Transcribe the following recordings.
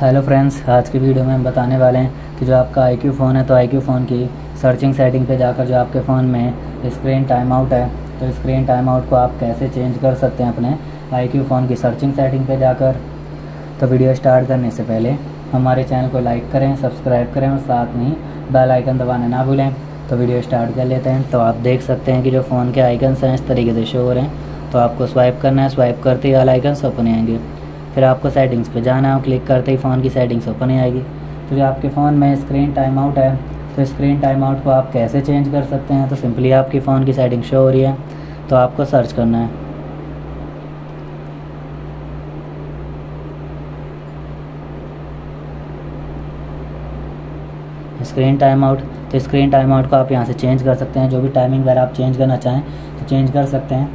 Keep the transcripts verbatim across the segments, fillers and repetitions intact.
Hello friends, आज की video में हम बताने वाले हैं कि जो आपका आई क्यू फ़ोन है तो आई क्यू फ़ोन की सर्चिंग सेटिंग पे जाकर जो आपके फ़ोन में स्क्रीन टाइम आउट है तो स्क्रीन टाइम आउट को आप कैसे चेंज कर सकते हैं अपने आई क्यू फ़ोन की सर्चिंग सेटिंग पे जाकर। तो वीडियो स्टार्ट करने से पहले हमारे चैनल को लाइक करें, सब्सक्राइब करें और साथ में ही बेल आइकन दबाना ना भूलें। तो वीडियो स्टार्ट कर लेते हैं। तो आप देख सकते हैं कि जो फ़ोन के आइकन्स हैं इस तरीके से शो हो रहे हैं। तो आपको स्वाइप करना है, स्वाइप करते ही ऑल आइकन्स ओपन आएंगे। फिर आपको सेटिंग्स पे जाना है, क्लिक करते ही फ़ोन की सेटिंग्स ओपन ही आएगी। तो जो आपके फ़ोन में स्क्रीन टाइम आउट है तो स्क्रीन टाइम आउट को आप कैसे चेंज कर सकते हैं। तो सिंपली आपकी फ़ोन की सेटिंग शो हो रही है तो आपको सर्च करना है। स्क्रीन टाइम आउट, तो स्क्रीन टाइम आउट को आप यहाँ से चेंज कर सकते हैं। जो भी टाइमिंग वगैरह आप चेंज करना चाहें तो चेंज कर सकते हैं।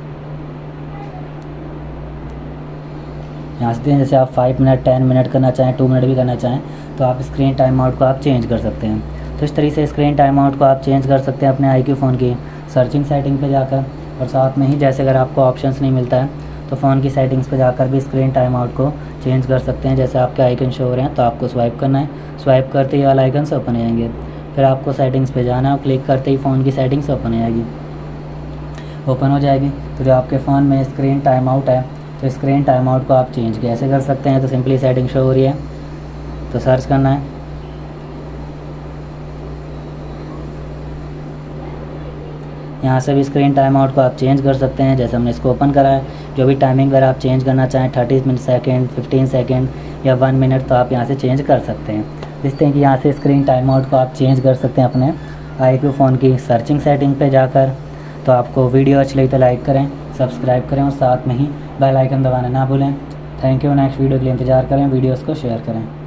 यहाँ से जैसे आप फाइव मिनट टेन मिनट करना चाहें, टू मिनट भी करना चाहें तो आप स्क्रीन टाइम आउट को आप चेंज कर सकते हैं। तो इस तरीके से स्क्रीन टाइम आउट को आप चेंज कर सकते हैं अपने आई क्यू फ़ोन की सर्चिंग सेटिंग पे जाकर। और साथ में ही जैसे अगर आपको ऑप्शंस नहीं मिलता है तो फ़ोन की सेटिंग्स पे जाकर भी स्क्रीन टाइम आउट को चेंज कर सकते हैं। जैसे आपके आइकन शो हो रहे हैं तो आपको स्वाइप करना है, स्वाइप करते ही ऑल आइकन्स ओपन आएंगे। फिर आपको सेटिंग्स पे जाना है और क्लिक करते ही फ़ोन की सेटिंग्स ओपन आएगी ओपन हो जाएगी। तो जो आपके फ़ोन में स्क्रीन टाइम आउट है तो स्क्रीन टाइम आउट को आप चेंज कैसे कर सकते हैं। तो सिंपली सेटिंग शो हो रही है तो सर्च करना है। यहाँ से भी स्क्रीन टाइम आउट को आप चेंज कर सकते हैं। जैसे हमने इसको ओपन करा है, जो भी टाइमिंग वगैरह आप चेंज करना चाहें thirty minute second, fifteen second या वन मिनट तो आप यहाँ से चेंज कर सकते हैं। देखते हैं कि यहाँ से स्क्रीन टाइम आउट को आप चेंज कर सकते हैं अपने आई क्यू फ़ोन की सर्चिंग सेटिंग पे जाकर। तो आपको वीडियो अच्छी लगी तो लाइक करें, सब्सक्राइब करें और साथ में ही बेल आइकन दबाना ना भूलें। Thank you. नेक्स्ट वीडियो के लिए इंतजार करें, वीडियोस को शेयर करें।